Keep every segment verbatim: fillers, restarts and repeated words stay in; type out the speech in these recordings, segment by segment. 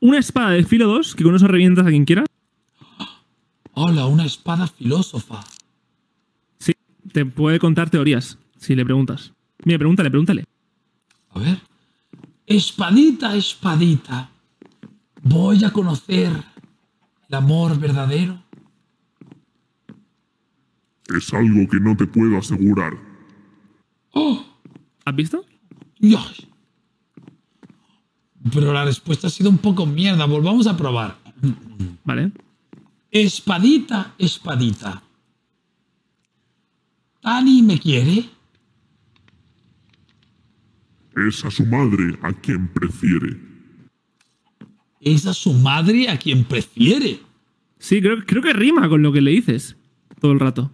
una espada de filo dos, que con eso revientas a quien quiera. Hola, una espada filósofa. Sí, te puede contar teorías, si le preguntas. Mira, pregúntale, pregúntale. A ver. Espadita, espadita. Voy a conocer el amor verdadero. Es algo que no te puedo asegurar. ¡Oh! ¿Has visto? Dios. Pero la respuesta ha sido un poco mierda. Volvamos a probar. Vale. Espadita, espadita. ¿Tani me quiere? Es a su madre a quien prefiere. Es a su madre a quien prefiere. Sí, creo, creo que rima con lo que le dices todo el rato.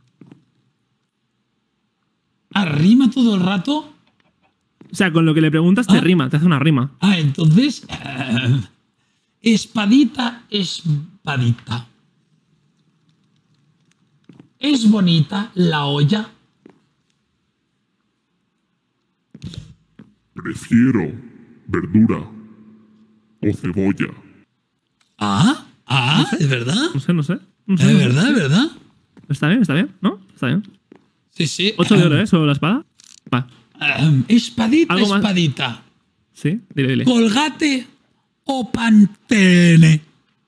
¿Arrima todo el rato? O sea, con lo que le preguntas te ¿Ah? rima, te hace una rima. Ah, entonces... eh, espadita, espadita. ¿Es bonita la olla? Prefiero verdura o cebolla. Ah, ah, ¿es verdad? No sé, no sé. No sé, ¿Es no sé. verdad, es verdad? Está bien, está bien, ¿no? Está bien. Sí, sí. ocho de oro, ¿eh? Sobre la espada. Va. Um, espadita, ¿Algo más? espadita. Sí, dile, dile. ¿Colgate o Pantene?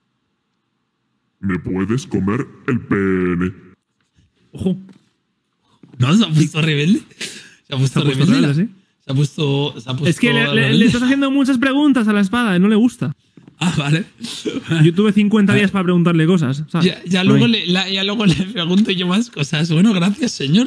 Me puedes comer el pene. Ojo. ¿No? ¿Se ha puesto rebelde? ¿Se ha puesto Se ha puesto rebelde? rebelde, sí. Se ha puesto... Se ha puesto Es que le, le- rebelde. le estás haciendo muchas preguntas a la espada y no le gusta. Ah, vale. Yo tuve cincuenta días para preguntarle cosas. ¿sabes? Ya, ya, Por luego ahí. le, la- ya luego le pregunto yo más cosas. Bueno, gracias, señor.